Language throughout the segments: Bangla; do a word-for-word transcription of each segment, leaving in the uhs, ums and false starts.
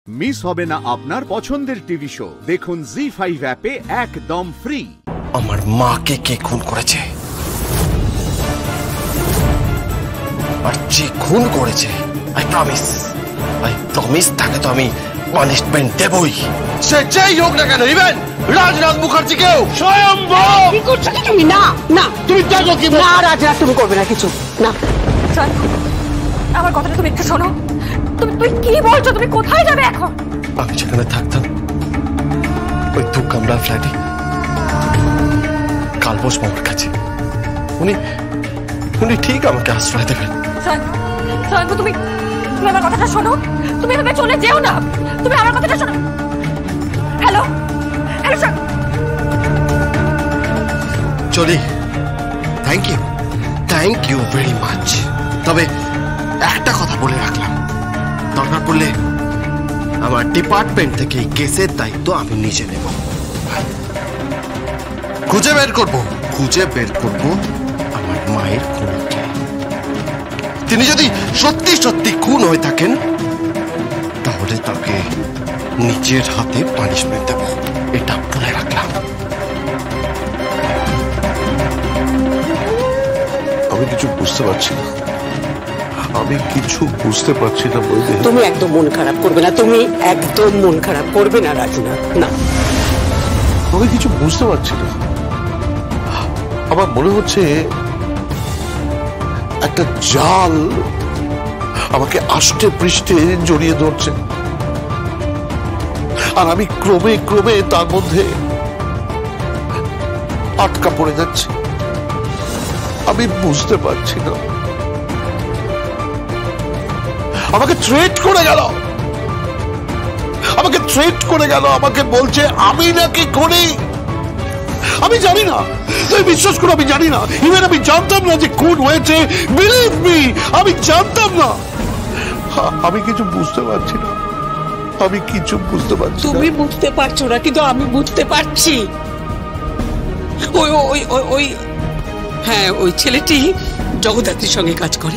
মিস হবে না আপনার পছন্দের টিভি শো। দেখুন জি ফাইভ অ্যাপে একদম ফ্রি। আমার মাকে কে খুন করেছে আর যে খুন করেছে আই প্রমিস আই প্রমিস তাকে তো আমি পানিশমেন্ট দেবই, সে যেই হোক না কেন, ইভেন রাজনাথ মুখার্জিকেও। স্বয়ম্ভব কি করছো কি তুমি? না না তুমি দেখো কি না রাজনাথ, তুমি করবে না কিছু না। আমার কথাটা তুমি একটু শোনো। তুমি তুই কি বলছো? তুমি কোথায় যাবে এখন? আমি যেখানে থাকতাম ওই দু কামরার ফ্ল্যাটে কালবোস মামার কাছে, উনি উনি ঠিক আমাকে আশ্রয় দেবেন। সায়ন্ত, তুমি তুমি আমার কথাটা শোনো। তুমি এভাবে চলে যেও না। তুমি আমার কথাটা শোনো। হ্যালো হ্যালো স্যার, চলি। Thank you thank you very much. তবে একটা কথা বলে রাখলাম, দরকার পড়লে আমার ডিপার্টমেন্ট থেকে এই কেসের দায়িত্ব আমি নিজে নেব। খুঁজে বের করব খুঁজে বের করব আমার মায়ের খুনিকে। তিনি যদি সত্যি সত্যি খুন হয়ে থাকেন তাহলে তাকে নিজের হাতে পানিশমেন্ট দেব, এটা বলে রাখলাম। আমি কিছু বুঝতে পারছি না, আমি কিছু বুঝতে পারছি না বলতে। তুমি একদম মন খারাপ করবে না, তুমি একদম মন খারাপ করবে না রাজনাথ, না। আমি কিছু বুঝতে পারছি না। আমার মনে হচ্ছে একটা জাল আমাকে আষ্টে পৃষ্ঠে জড়িয়ে ধরছে, আর আমি ক্রমে ক্রমে তার মধ্যে আটকা পড়ে যাচ্ছি। আমি বুঝতে পারছি না। আমাকে থ্রেট করে গেল, আমাকে থ্রেট করে গেল, আমাকে বলছে আমি নাকি খুনি। আমি জানি না, তুমি বিশ্বাস করো আমি জানি না। ইভেন আমি জানতাম না যে খুন হয়েছে। বিলিভ মি, আমি জানতাম না। আমি কিছু বুঝতে পারছি না, আমি কিছু বুঝতে পারছি না। তুমি বুঝতে পারছো না, কিন্তু আমি বুঝতে পারছি। ওই ওই ওই ওই হ্যাঁ, ওই ছেলেটি জগদ্ধাত্রীর সঙ্গে কাজ করে।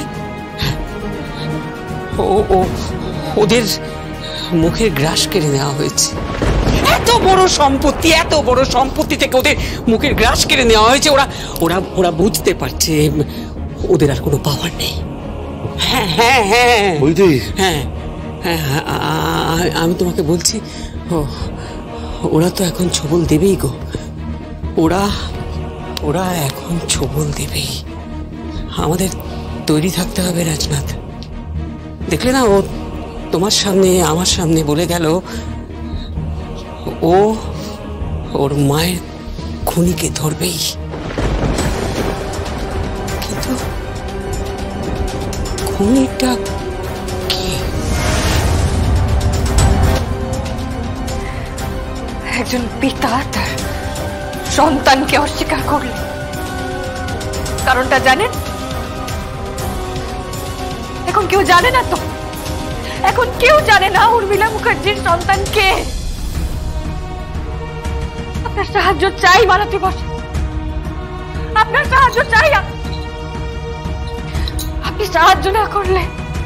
ও ও ওদের মুখের গ্রাস কেড়ে নেওয়া হয়েছে। এত বড় সম্পত্তি, এত বড় সম্পত্তি থেকে ওদের মুখের গ্রাস কেড়ে নেওয়া হয়েছে। ওরা ওরা ওরা বুঝতে পারছে ওদের আর কোনো পাওয়ার নেই। হ্যাঁ হ্যাঁ হ্যাঁ হ্যাঁ হ্যাঁ, আমি তোমাকে বলছি, ও ওরা তো এখন ছবল দেবেই গো। ওরা ওরা এখন ছবল দেবেই। আমাদের তৈরি থাকতে হবে রাজনাথ। দেখলে না, ও তোমার সামনে আমার সামনে বলে গেল ও ওর মায়ের খুনিকে ধরবেই। কিন্তু খুনিটা কে? একজন পিতা তার সন্তানকে অস্বীকার করলেন। কারণটা জানেন? এখন কেউ জানে না তো। এখন কেউ জানে না উর্মিলা মুখার্জির সন্তান কে। আপনার সাহায্য চাই মালতী বসা, আপনার সাহায্য চাই। আপনি সাহায্য না করলে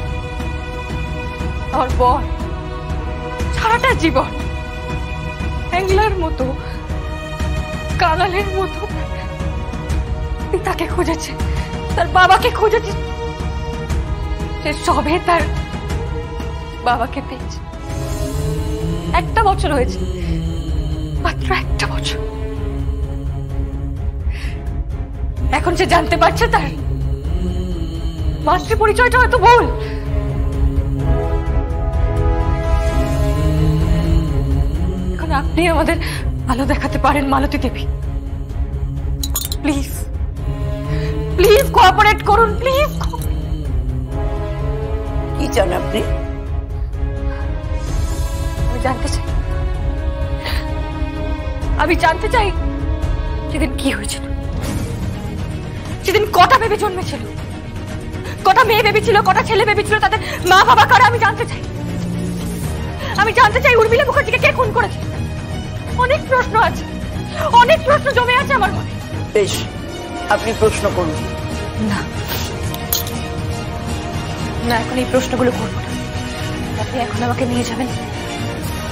আমার বর সারাটা জীবন হ্যাংলার মতো, কাঙালের মতো পিতাকে খুঁজেছে, তার বাবাকে খুঁজেছে। সে সবে তার বাবাকে পেয়েছে। একটা বছর হয়েছে, মাত্র একটা বছর। এখন সে জানতে পারছে তার মাতৃ পরিচয়টা হয়তো ভুল। এখন আপনি আমাদের আলো দেখাতে পারেন Malati Debi. Please please cooperate করুন, প্লিজ। কি চান আপনি? আমি জানতে চাই আমি জানতে চাই সেদিন কি হয়েছিল, সেদিন কটা বেবি জন্মেছিল, কটা মেয়ে বেবি ছিল, কটা ছেলে বেবি ছিল, তাদের মা বাবা কারা। আমি জানতে চাই আমি জানতে চাই উর্মিলা মুখার্জিকে কে খুন করেছে। অনেক প্রশ্ন আছে, অনেক প্রশ্ন জমে আছে আমার মনে। বেশ, আপনি প্রশ্ন করুন। না না, এখন এই প্রশ্নগুলো করবো না। আপনি এখন আমাকে নিয়ে যাবেন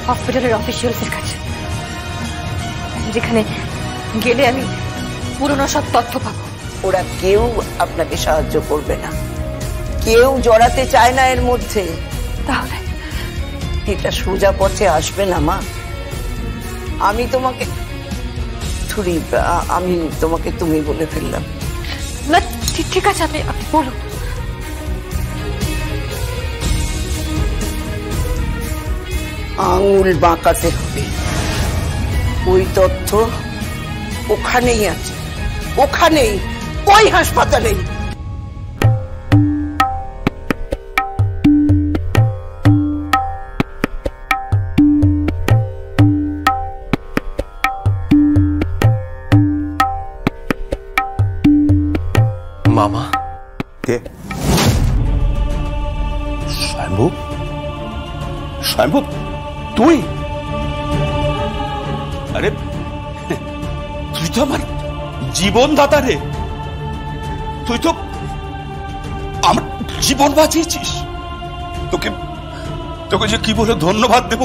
হসপিটালের অফিসিয়ালসের কাছে, যেখানে গেলে আমি পুরনো সব তথ্য পাবো। ওরা কেউ আপনাকে সাহায্য করবে না, কেউ জড়াতে চায় না এর মধ্যে। তাহলে এটা সোজা পথে আসবে না মা। আমি তোমাকে ছুরি আমি তোমাকে তুমি বলে ফেললাম। না ঠিক আছে, আপনি আপনি বলুন। আঙুল বাঁকাতে হবে। ওই তথ্য ওখানেই আছে, ওখানেই, ওই হাসপাতালেই। মামা কে? স্বয়ম্ভব? স্বয়ম্ভব তুই? আরে তুই তো আমার জীবনদাতা রে, তুই তো আমার জীবন বাঁচিয়েছিস। তোকে তোকে যে কি বলে ধন্যবাদ দেব।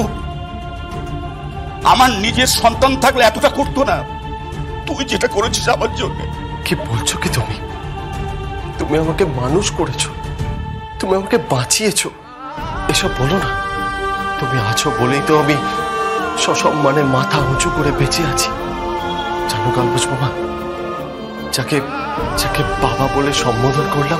আমার নিজের সন্তান থাকলে এতটা করতো না, তুই যেটা করেছিস আমার জন্য। কি বলছো কি তুমি? তুমি আমাকে মানুষ করেছো, তুমি আমাকে বাঁচিয়েছো, এসব বলো না। তুমি আছো বলেই তো আমি সসম্মানে মাথা উঁচু করে বেঁচে আছি। জানো কালবোস বাবা, যাকে যাকে বাবা বলে সম্বোধন করলাম,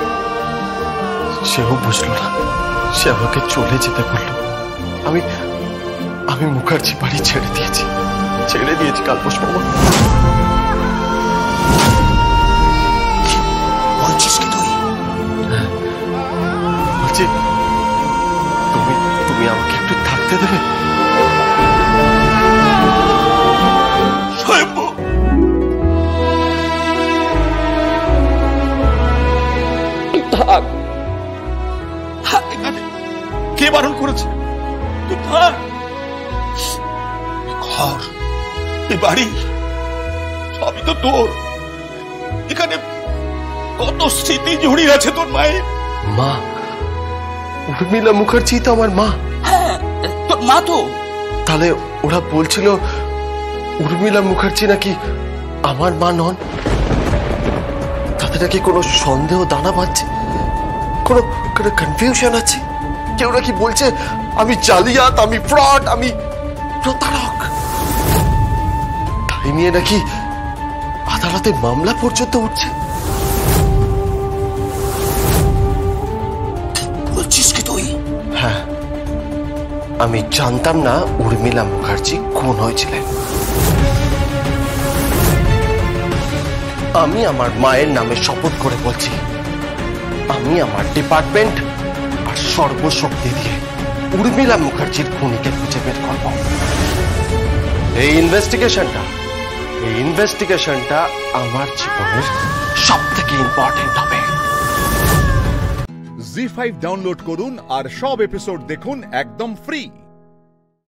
সেও বুঝলো না, সে আমাকে চলে যেতে বলল। আমি আমি মুখার্জি বাড়ি ছেড়ে দিয়েছি, ছেড়ে দিয়েছি কালবোস বাবা। বলছিস কি তুই? বলছি তুমি তুমি আমাকে একটু থাকতে দেবে? কে বারণ করেছে? তুই থাক। ঘর, এই বাড়ি সবই তো তোর। এখানে কত স্মৃতি জড়িয়ে আছে তোর মায়ের। মা? উর্মিলা মুখার্জি তো আমার মা। হ্যাঁ, তোর মা তো। তাহলে ওরা বলছিল উর্মিলা মুখার্জি নাকি আমার মা নন। তাদের নাকি কোনো সন্দেহ দানা বাঁধছে, কোনো কোনো কনফিউশন আছে। কেউ নাকি বলছে আমি জালিয়াত, আমি ফ্রড, আমি প্রতারক। তাই নিয়ে নাকি আদালতে মামলা পর্যন্ত উঠছে। বলছিস কি তুই? হ্যাঁ, আমি জানতাম না উর্মিলা মুখার্জি খুন হয়েছিলেন। আমি আমার মায়ের নামে শপথ করে বলছি, আমি আমার ডিপার্টমেন্ট আর সর্বশক্তি দিয়ে উর্মিলা মুখার্জির খুনিকে খুঁজে বের করব। এই ইনভেস্টিগেশনটা এই ইনভেস্টিগেশনটা আমার জীবনের সব থেকে ইম্পর্টেন্ট হবে। জি ফাইভ ডাউনলোড করুন আর সব এপিসোড দেখুন একদম ফ্রি।